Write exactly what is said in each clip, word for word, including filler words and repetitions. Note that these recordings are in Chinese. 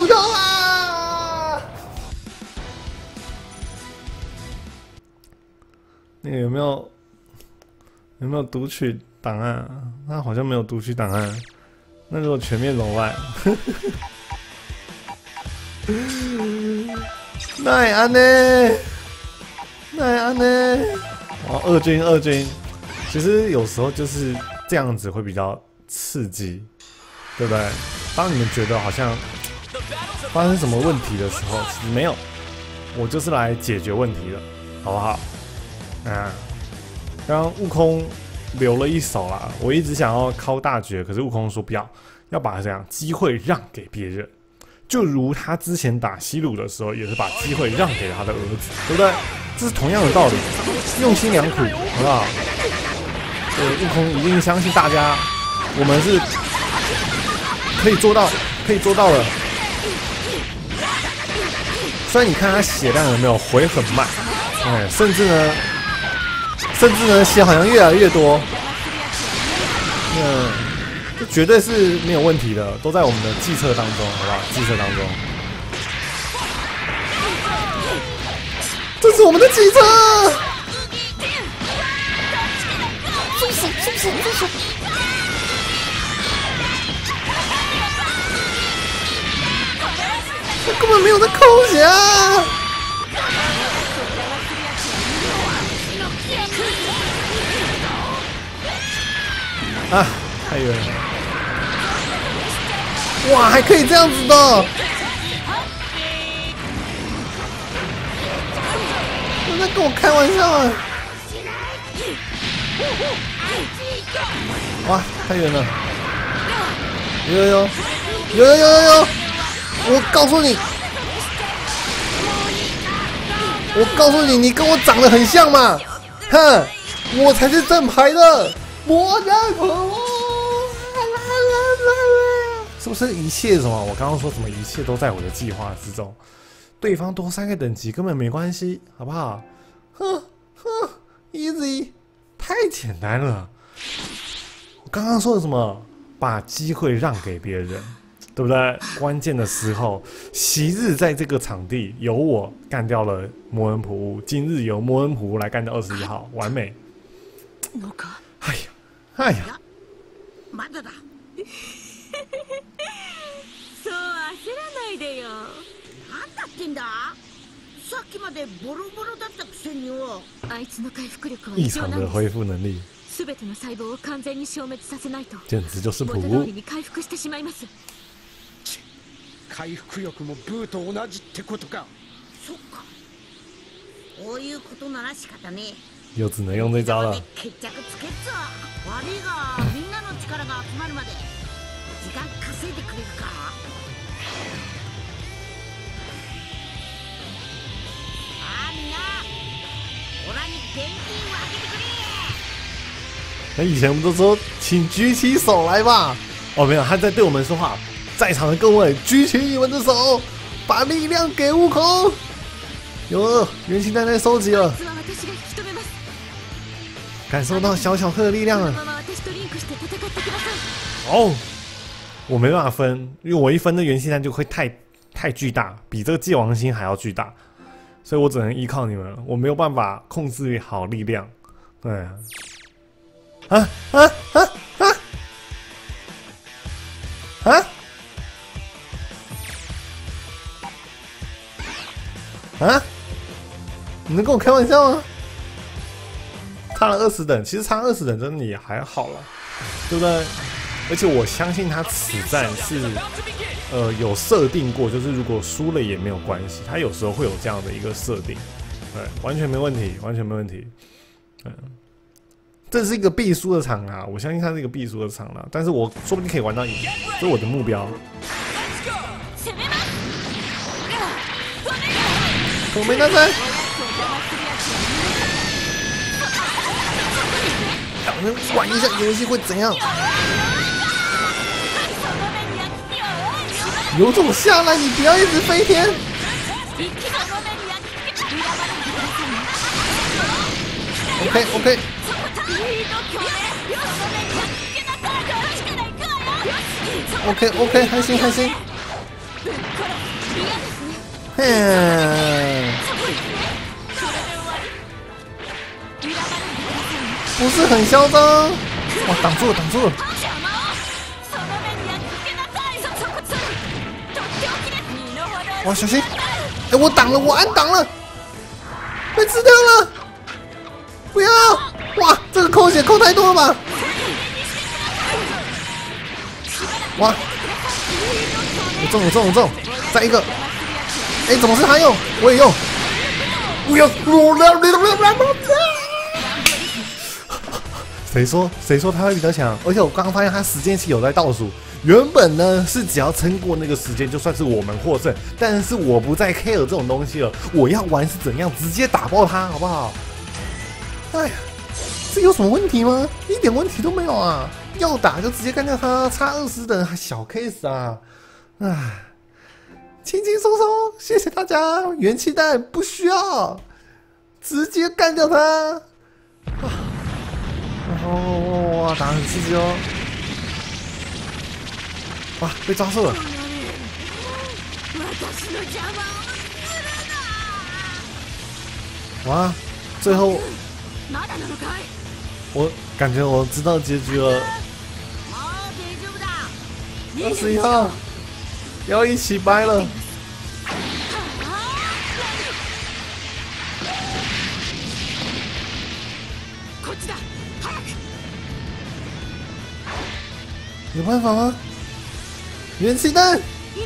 不够啊！那个有没有有没有读取档案啊？他好像没有读取档案。那如果全面怎么办？那也安呢？那也安呢？哦，二军二军，其实有时候就是这样子会比较刺激，对不对？当你们觉得好像发生什么问题的时候，其实没有，我就是来解决问题的，好不好？啊，刚刚悟空留了一手啦，我一直想要敲大绝，可是悟空说不要，要把这样机会让给别人。就如他之前打西鲁的时候，也是把机会让给了他的儿子，对不对？这是同样的道理，用心良苦，好不好？对，悟空一定相信大家，我们是可以做到，可以做到的。虽然你看他血量有没有回很慢，哎，甚至呢，甚至呢血好像越来越多，嗯。这绝对是没有问题的，都在我们的计策当中，好不好？计策当中，这是我们的计策。住手！住手！住手！我根本没有在空降。啊！太远了！哇，还可以这样子的！你在跟我开玩笑啊！哇，太远了！有有有有有有有！我告诉你，我告诉你，你跟我长得很像嘛！哼，我才是正牌的魔人普。是不是一切什么？我刚刚说什么？一切都在我的计划之中。对方多三个等级根本没关系，好不好？哼哼 ，easy， 太简单了。我刚刚说的什么？把机会让给别人，对不对？关键的时候，昔日在这个场地由我干掉了摩恩普乌，今日由摩恩普乌来干掉二十一号，完美。哎呀，哎呀。 そう焦らないでよ。なんだってんだ？さっきまでボロボロだったくせによ。 あいつの回復力は異常的恢复能力。 すべての細胞を完全に消滅させないと。 简直就是普元通りに回復してしまいます。 回復力もブーと同じってことか。 そっか。こういうことなら仕方ねえ。 又只能用这招了。 決着つけっぞ。悪いがみんなの力が集まるまで時間稼いでくれるか。あみんな、オラに現金をあげてくれ。 那以前不都说请举起手来吧？哦，没有，他在对我们说话。在场的各位，举起你们的手，把力量给悟空。有元气弹在收集了。感受到小小克的力量了。哦，我没办法分，因为我一分的元气弹就会太太巨大，比这个界王星还要巨大，所以我只能依靠你们，我没有办法控制好力量。对啊，啊啊啊啊啊啊！你能跟我开玩笑吗？差了二十等，其实差二十等真的也还好了，对不对？而且我相信他此战是呃有设定过，就是如果输了也没有关系，他有时候会有这样的一个设定，对，完全没问题，完全没问题。嗯，这是一个必输的场啦，我相信它是一个必输的场啦，但是我说不定可以玩到赢，这是我的目标。我没拿在。玩一下游戏会怎样？有种下来，你不要一直飞天。OK OK。OK OK， 还行还行。 哼，不是很嚣张？哇，挡住了，挡住了！哇，小心！哎、欸，我挡了，我按挡了，被吃掉了！不要！哇，这个扣血扣太多了吧！哇！我中，我中，我中！再一个！哎、欸，怎么是他用？我也用！不要！谁说？谁说他会比较强？而且我刚刚发现他时间是有在倒数。原本呢是只要撑过那个时间，就算是我们获胜。但是我不再 care 这种东西了，我要玩是怎样，直接打爆他，好不好？哎呀，这有什么问题吗？一点问题都没有啊！要打就直接干掉他，差二十等还小 case 啊！唉，轻轻松松，谢谢大家。元气弹不需要，直接干掉他。啊！哇哇哇，打得很刺激哦！哇，被抓住了！哇，最后我感觉我知道结局了。二十一号要一起掰了。有办法吗？元气弹！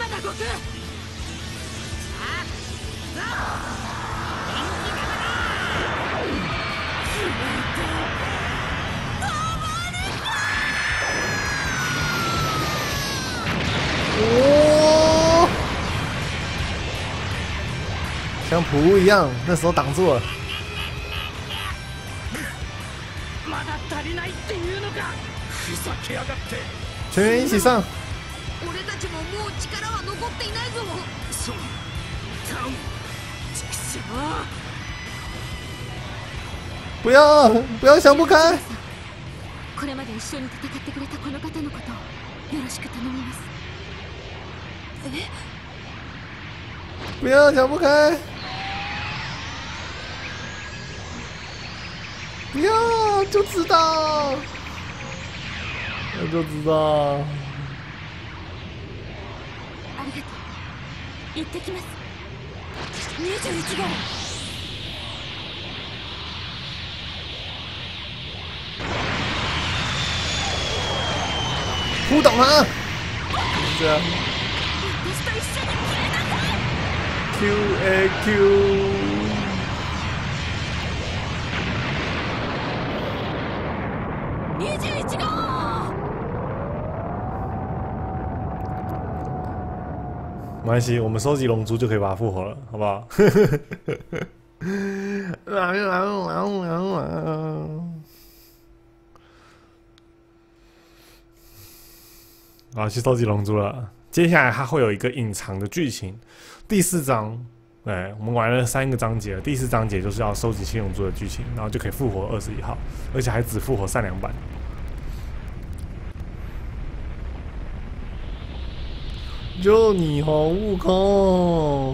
哦，像普一样，那时候挡住了。全员一起上！不要不要想不开！ これまで一緒に戦ってくれたこの方のことをよろしく頼みます。え？ 不要想不开！不要就知道，我就知道。 ありがとう。行ってきます。にじゅういち号。 扑倒他！这样。Q A Q。 にじゅういち号。 没关系，我们收集龙珠就可以把它复活了，好不好？好，去收集龙珠了。接下来它会有一个隐藏的剧情，第四章，对，我们玩了三个章节了，第四章节就是要收集七龙珠的剧情，然后就可以复活二十一号，而且还只复活善良版。就你哦，悟空，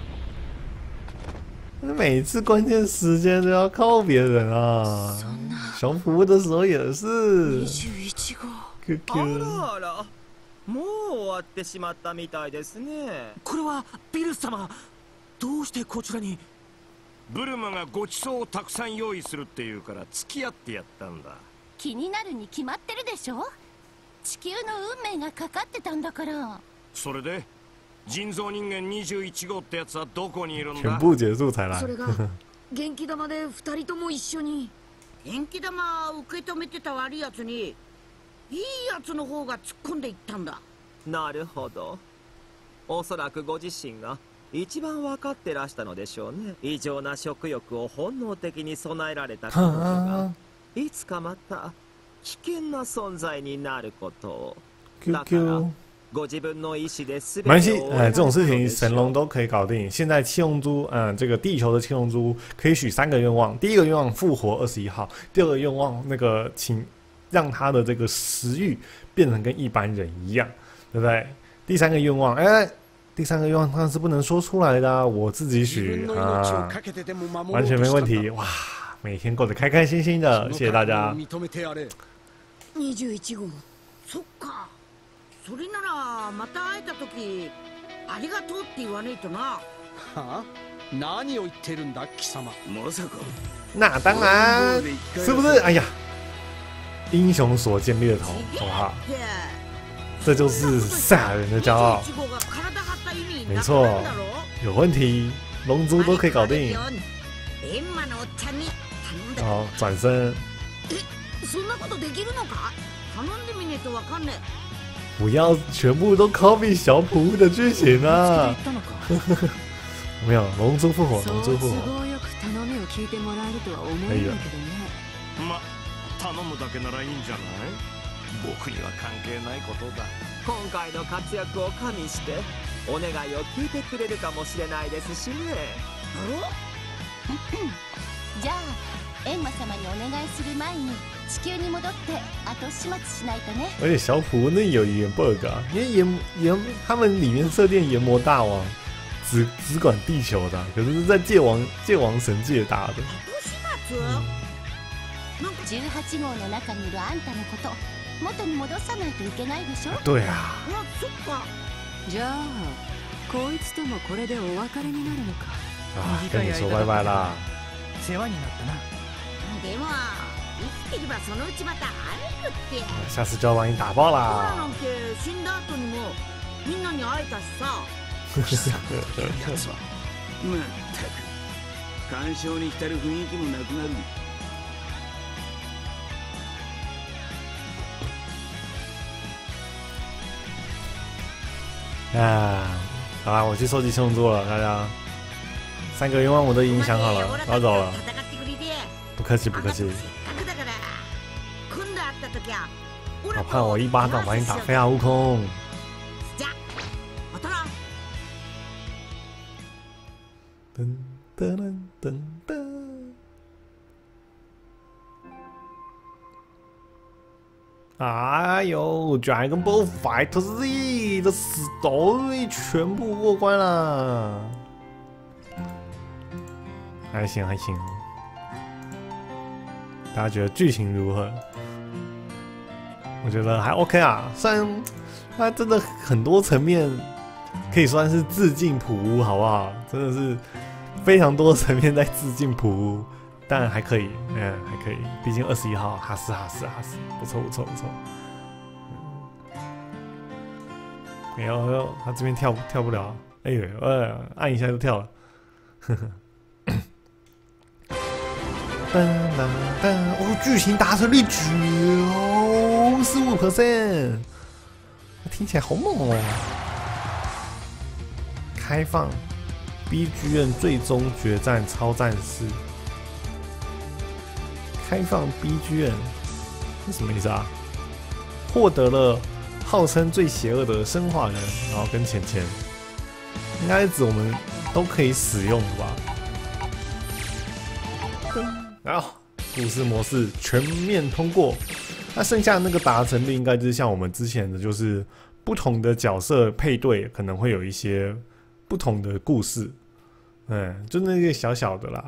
每次关键时间都要靠别人啊！小普的时候也是。Q Q。 あらあら、もう終わってしまったみたいですね。 これはビルス様、どうしてこちらに？ ブルマがごちそうをたくさん用意するっていうから付き合ってやったんだ。 気になるに決まってるでしょ。地球の運命がかかってたんだから。 それで人造人間にじゅういち号ってやつはどこにいるんだ？ 全部结束才来。 それが元気玉で二人とも一緒に。元気玉受け止めてた悪いやつにいいやつの方が突っ込んでいったんだ。 なるほど。おそらくご自身が一番分かってらしたのでしょうね。異常な食欲を本能的に備えられた彼女がいつかまた危険な存在になることを。だからご自分の意志で全てを。 没关系，哎，这种事情神龙都可以搞定。现在七龙珠，嗯，这个地球的七龙珠可以许三个愿望。第一个愿望复活二十一号，第二个愿望那个请让他的这个食欲变成跟一般人一样，对不对？第三个愿望，哎， 第三个愿望当然是不能说出来的、啊，我自己许啊，完全没问题。哇，每天过得开开心心的，谢谢大家。 二十一号、そっか。それならまた会えた時ありがとうって言わねえとな。 はあ？何を言ってるんだ貴様？ まさか。 那当然，是不是？哎呀，英雄所见略同，好不好？这就是赛亚人的骄傲。没错，有问题，龙珠都可以搞定。好，转身。不要全部都 copy 小普的剧情啊！没有，龙珠复活，龙珠复活。可以了。 ま、頼むだけならいいんじゃない？僕には関係ないことだ。 今回の活躍を加味してお願いを聞いてくれるかもしれないですしね。 じゃあエンマ様にお願いする前に地球に戻って後始末しないとね。 而且小普那有一点 bug 啊，因为炎炎他们里面设定炎魔大王只只管地球的，可是是在界王界王神界打的。 じゅうはち号の中にいるあんたのこと元に戻さないといけないでしょ。 对啊。 じゃあこいつともこれでお別れになるのか。 啊，跟你说拜拜啦。 世話になったな。 でも生きてればそのうちまた会えるって。 下次就要把你打爆啦。 なんて死んだ後にもみんなに会えたしさ。 貴様というやつはまったく感傷に浸る雰囲気もなくなる。 啊，好啦，我去收集七龙珠了，大家三个愿望我都已经想好了，我要走了。不客气，不客气。好怕我一巴掌把你打飞啊，悟空！噔噔噔噔噔。哎呦 ，Dragon Ball Fighter Z 的 story 全部过关了，还行还行。大家觉得剧情如何？我觉得还 OK 啊，虽然它真的很多层面可以算是致敬普乌，好不好？真的是非常多层面在致敬普乌。但还可以，嗯，还可以，毕竟二十一号哈斯哈斯哈斯，不错不错不错。没有没有，他这边跳跳不了，哎呦，呃，按一下就跳了。呵呵。噔噔噔，哦，剧情达成率九十五 percent， 听起来好猛哦。开放 B G M 最终决战超战士。开放 B G M 是什么意思啊？获得了号称最邪恶的生化人，然后跟钱钱，应该是指我们都可以使用的吧？然后故事模式全面通过，那剩下的那个达成率应该就是像我们之前的，就是不同的角色配对可能会有一些不同的故事，嗯，就那个小小的啦。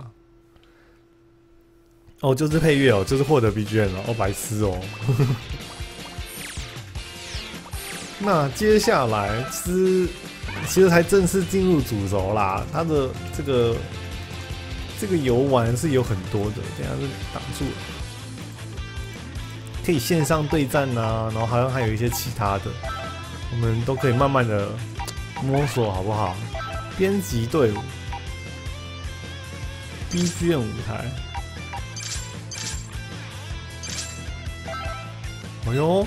哦，就是配乐哦，就是获得 B G M 哦，哦白痴哦。那接下来其实其实才正式进入主轴啦，它的这个这个游玩是有很多的，等一下就挡住了，可以线上对战啊，然后好像还有一些其他的，我们都可以慢慢的摸索，好不好？编辑队伍 ，B G M 舞台。哎呦，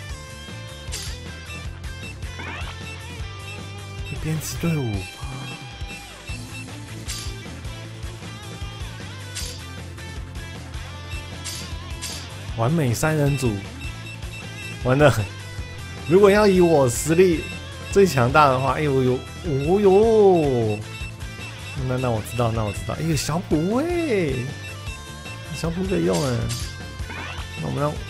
编辑队伍，完美三人组，完了！如果要以我实力最强大的话，哎呦呦，哦呦，那那我知道，那我知道，哎呦，小补哎，小补可以用哎，那我们让。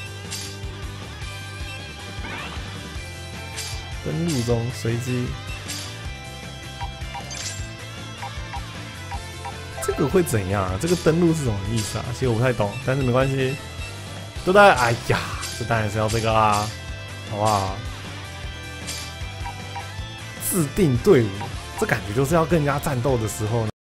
登录中随机， 这个会怎样啊？这个登录是什么意思啊？其实我不太懂，但是没关系，对不对？哎呀，这当然是要这个啦，好不好？制定队伍，这感觉就是要跟人家战斗的时候呢。